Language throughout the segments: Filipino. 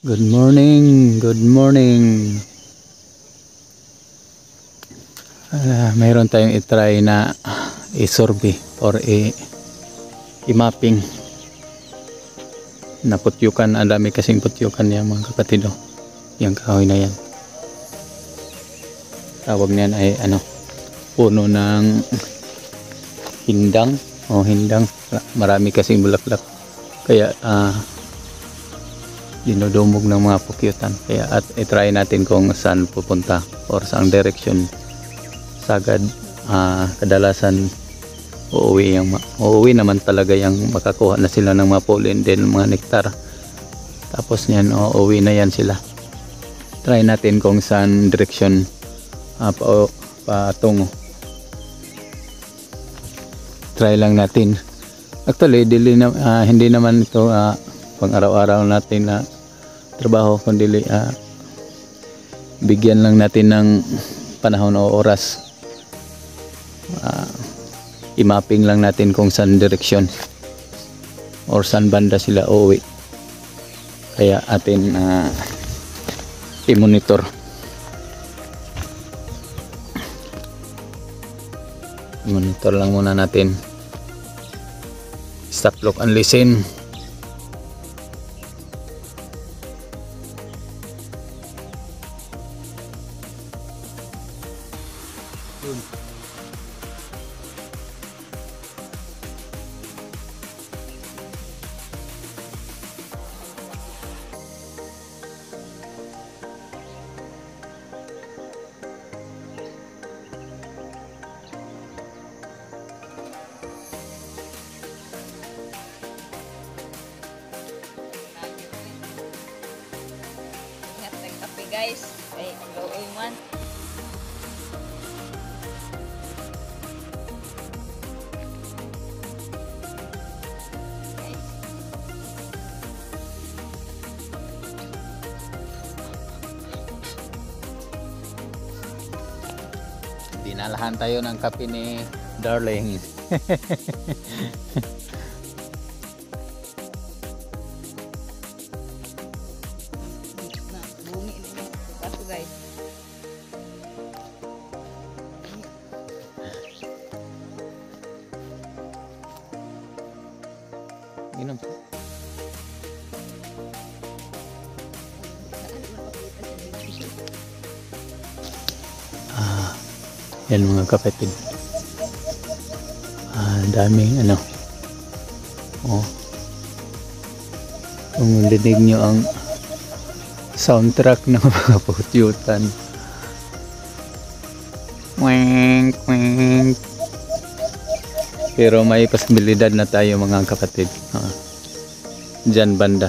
Good morning, good morning. Mayroon tayong i-try na i-survey or i-mapping na putyukan. Ang dami kasing putyukan yan mga kapatid. Yung kahoy na yan. Tawag niyan ay puno ng hindang o hindang. Marami kasing bulaklak. Kaya dinudumog ng mga pukyutan. Kaya at i-try natin kung saan pupunta or saang direction. Sagad kadalasan uuwi naman talaga yung makakuha na sila ng mga pollen din mga nektar. Tapos niyan uuwi na yan sila. Try natin kung saan direction patungo. Try lang natin. Actually hindi naman ito pang araw-araw natin na trabaho, kundi bigyan lang natin ng panahon o oras. I-mapping lang natin kung saan direksyon or saan banda sila uuwi. Kaya atin i-monitor. I-monitor lang muna natin. Stop, look, and listen. Guys, ay going one. Dinalahan tayo ng kape ni Darling. Guys. Inom. Yan mga kapatid. Daming kung dinig nyo ang soundtrack ng mga putyutan. Wink, wink. Pero may posibilidad na tayo mga kapatid. Diyan banda.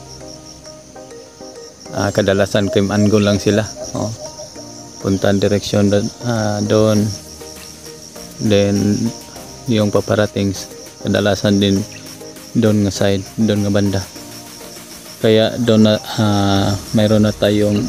Kadalasan Kim Ango lang sila. Puntaan direksyon doon. Then yung paparating kadalasan din doon nga side, doon nga banda. Kaya doon na mayroon na tayong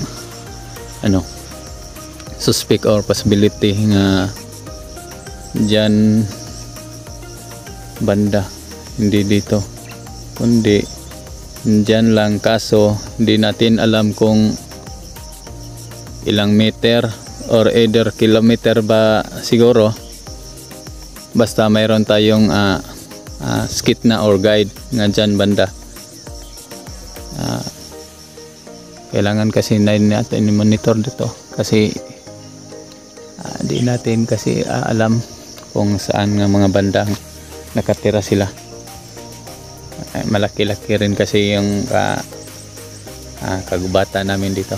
suspect or possibility nga dyan banda, hindi dito kundi dyan lang, kaso hindi natin alam kung ilang meter or either kilometer ba siguro. Basta mayroon tayong skit na or guide nga dyan banda. Kailangan kasi natin i-monitor dito kasi di natin kasi alam kung saan nga mga bandang nakatira sila. Malaki-laki rin kasi yung kagubatan namin dito.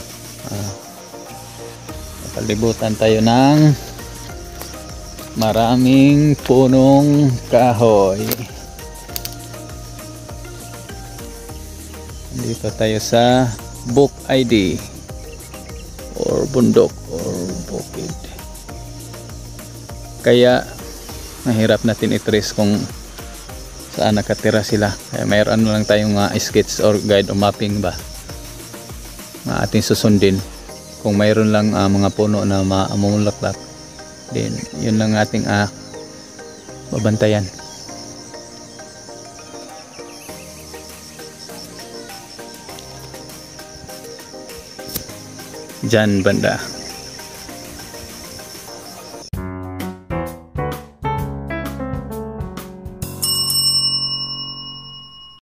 Palibutan tayo ng maraming punong kahoy. Dito tayo sa Book ID or bundok or bukid. Kaya mahirap natin i-trace kung saan nakatira sila. Kaya mayroon lang tayong sketch or guide o mapping ba na ating susundin. Kung mayroon lang mga puno na mamulaklak, then yun lang ating babantayan. Dyan banda.